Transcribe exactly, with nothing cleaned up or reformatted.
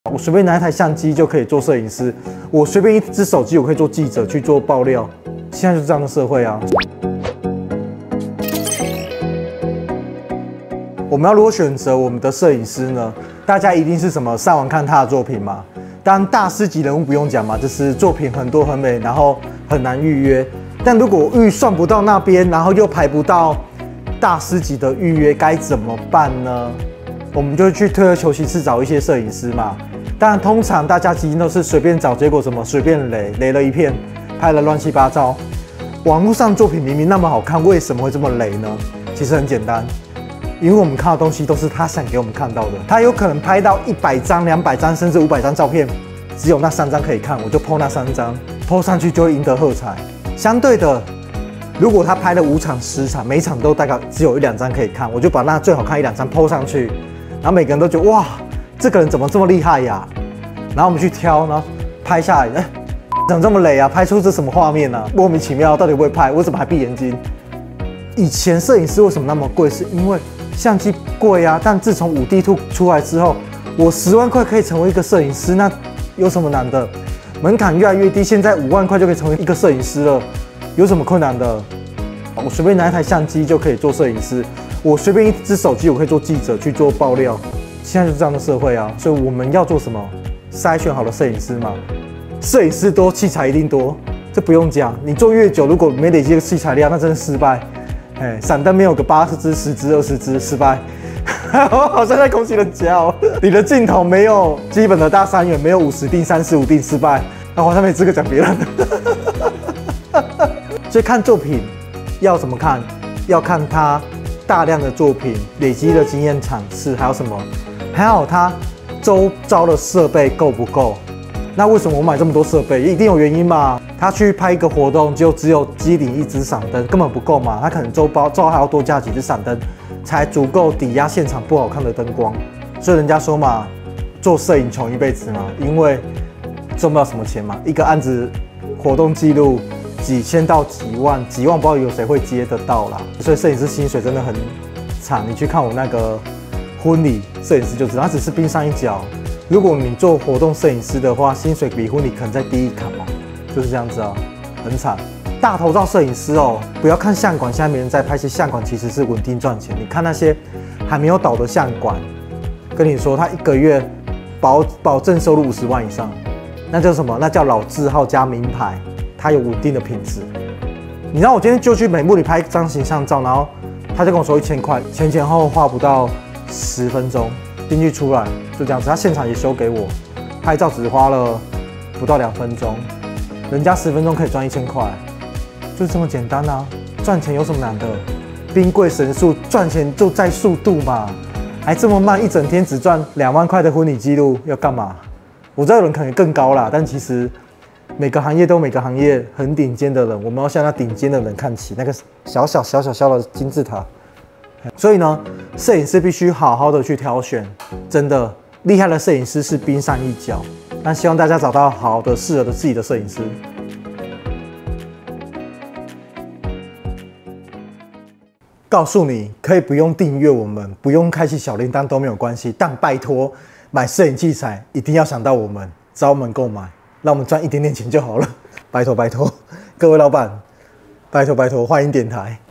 我随便拿一台相机就可以做摄影师，我随便一只手机我可以做记者去做爆料。现在就是这样的社会啊。我们要如何选择我们的摄影师呢？大家一定是什么上网看他的作品嘛？当然大师级人物不用讲嘛，就是作品很多很美，然后很难预约。但如果预算不到那边，然后又排不到大师级的预约，该怎么办呢？我们就去退而求其次找一些摄影师嘛。当然，通常大家基金都是随便找，结果什么随便雷雷了一片，拍了乱七八糟。网络上作品明明那么好看，为什么会这么雷呢？其实很简单，因为我们看的东西都是他想给我们看到的。他有可能拍到一百张、两百张，甚至五百张照片，只有那三张可以看，我就 po 那三张 ，po 上去就会赢得喝彩。相对的，如果他拍了五场、十场，每场都大概只有一两张可以看，我就把那最好看一两张 po 上去，然后每个人都觉得哇，这个人怎么这么厉害呀？然后我们去挑，然后拍下来，哎、欸，怎么这么雷啊？拍出这什么画面啊？莫名其妙，到底会不会拍？我怎么还闭眼睛？以前摄影师为什么那么贵？是因为相机贵啊。但自从五 D 二出来之后，我十万块可以成为一个摄影师，那有什么难的？门槛越来越低，现在五万块就可以成为一个摄影师了，有什么困难的？我随便拿一台相机就可以做摄影师，我随便一只手机我可以做记者去做爆料。现在就是这样的社会啊，所以我们要做什么？筛选好的摄影师嘛，摄影师多，器材一定多，这不用讲。你做越久，如果没累积个器材量，那真的失败。哎，闪灯没有个八十支、十支、二十支，失败。我好像在恭喜人家哦。你的镜头没有基本的大三元，没有五十定、三十五定，失败。那我好像没资格讲别人。所以看作品要怎么看？要看他大量的作品累积的经验场次，还有什么？还有他周遭的设备够不够？那为什么我买这么多设备？一定有原因嘛？他去拍一个活动，就只有机顶一支闪灯，根本不够嘛？他可能周包周还要多加几支闪灯，才足够抵押现场不好看的灯光。所以人家说嘛，做摄影穷一辈子嘛，因为赚不到什么钱嘛。一个案子活动记录几千到几万，几万不知道有谁会接得到啦。所以摄影师薪水真的很惨。你去看我那个婚礼摄影师就知道，他只是冰山一角。如果你做活动摄影师的话，薪水比婚礼可能再低一坎嘛，就是这样子啊，很惨。大头照摄影师哦，不要看相馆，现在没人在拍，些相馆其实是稳定赚钱。你看那些还没有倒的相馆，跟你说他一个月保保证收入五十万以上，那叫什么？那叫老字号加名牌，它有稳定的品质。你知道我今天就去美目里拍一张形象照，然后他就跟我说一千块，前前后后花不到十分钟。进去出来就这样子，他现场也修给我，拍照只花了不到两分钟，人家十分钟可以赚一千块，就是这么简单啊！赚钱有什么难的？兵贵神速，赚钱就在速度嘛，还这么慢，一整天只赚两万块的婚礼记录要干嘛？我知道有人可能更高啦，但其实每个行业都有每个行业很顶尖的人，我们要向那顶尖的人看齐，那个小小小小小的金字塔。所以呢，摄影师必须好好的去挑选，真的厉害的摄影师是冰山一角。但希望大家找到好的、适合的自己的摄影师。告诉你，可以不用订阅我们，不用开启小铃铛都没有关系，但拜托，买摄影器材一定要想到我们，找我们购买，让我们赚一点点钱就好了。拜托拜托，各位老板，拜托拜托，欢迎点台。